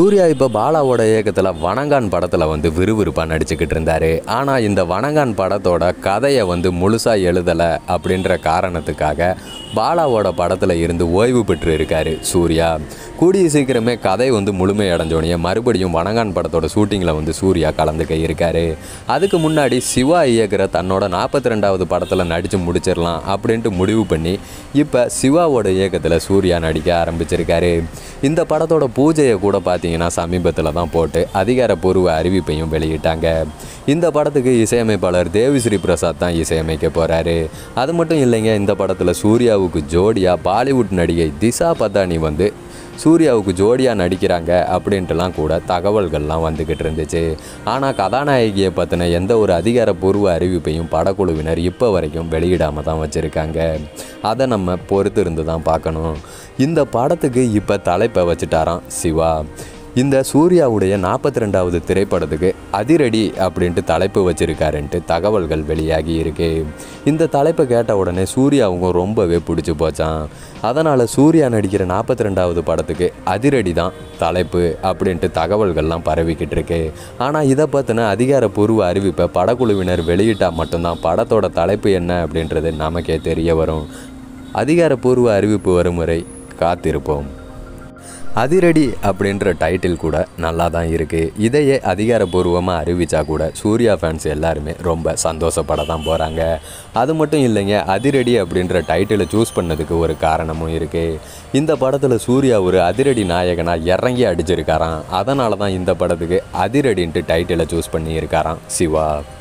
சூர்யா இப்போ பாலாவோட இயக்கத்தில் வணங்கான் படத்தில் வந்து விறுவிறுப்பாக நடிச்சுக்கிட்டு இருந்தார். ஆனால் இந்த வணங்கான் படத்தோட கதையை வந்து முழுசாக எழுதலை அப்படின்ற காரணத்துக்காக பாலாவோட படத்தில் இருந்து ஓய்வு பெற்று இருக்கார் சூர்யா. கூடிய சீக்கிரமே கதை வந்து முழுமையடைஞ்சோடனே மறுபடியும் வணங்கான் படத்தோட ஷூட்டிங்கில் வந்து சூர்யா கலந்துக்க இருக்கார். அதுக்கு முன்னாடி சிவா இயக்கிற தன்னோட 42வது படத்தில் நடித்து முடிச்சிடலாம் அப்படின்ட்டு முடிவு பண்ணி இப்போ சிவாவோட இயக்கத்தில் சூர்யா நடிக்க ஆரம்பிச்சிருக்காரு. இந்த படத்தோட பூஜையை கூட பார்த்தீங்கன்னா சமீபத்தில் தான் போட்டு அதிகாரப்பூர்வ அறிவிப்பையும் வெளியிட்டாங்க. இந்த படத்துக்கு இசையமைப்பாளர் தேவிஸ்ரீ பிரசாத் தான் இசையமைக்க போகிறாரு. அது மட்டும் இல்லைங்க, இந்த படத்தில் சூர்யாவுக்கு ஜோடியாக பாலிவுட் நடிகை திஷா பத்தானி வந்து சூர்யாவுக்கு ஜோடியாக நடிக்கிறாங்க அப்படின்ட்டுலாம் கூட தகவல்கள்லாம் வந்துக்கிட்டு இருந்துச்சு. ஆனால் கதாநாயகியை பற்றின எந்த ஒரு அதிகாரப்பூர்வ அறிவிப்பையும் படக்குழுவினர் இப்போ வரைக்கும் வெளியிடாமல் தான் வச்சுருக்காங்க. அதை நம்ம பொறுத்து இருந்து தான் பார்க்கணும். இந்த படத்துக்கு இப்போ தலைப்பை வச்சுட்டாராம் சிவா. இந்த சூர்யாவுடைய 42வது திரைப்படத்துக்கு அதிரடி அப்படின்ட்டு தலைப்பு வச்சுருக்காருன்ட்டு தகவல்கள் வெளியாகி இருக்கு. இந்த தலைப்பை கேட்ட உடனே சூர்யாவுக்கும் ரொம்பவே பிடிச்சி போச்சான். அதனால் சூர்யா நடிக்கிற 42வது படத்துக்கு அதிரடி தான் தலைப்பு அப்படின்ட்டு தகவல்கள்லாம் பரவிக்கிட்டு இருக்கு. ஆனால் இதை பற்றின அதிகாரப்பூர்வ அறிவிப்பை படக்குழுவினர் வெளியிட்டால் மட்டும்தான் படத்தோட தலைப்பு என்ன அப்படின்றது நமக்கே தெரிய வரும். அதிகாரப்பூர்வ அறிவிப்பு வரும் வரை காத்திருப்போம். அதிரடி அப்படின்ற டைட்டில் கூட நல்லா தான் இருக்குது. இதையே அதிகாரப்பூர்வமாக அறிவித்தா கூட சூர்யா ஃபேன்ஸ் எல்லாருமே ரொம்ப சந்தோஷப்பட தான் போகிறாங்க. அது மட்டும் இல்லைங்க, அதிரடி அப்படின்ற டைட்டிலை சூஸ் பண்ணதுக்கு ஒரு காரணமும் இருக்குது. இந்த படத்தில் சூர்யா ஒரு அதிரடி நாயகனாக இறங்கி அடிச்சிருக்காராம். அதனால தான் இந்த படத்துக்கு அதிரடின்ட்டு டைட்டிலை சூஸ் பண்ணியிருக்காராம் சிவா.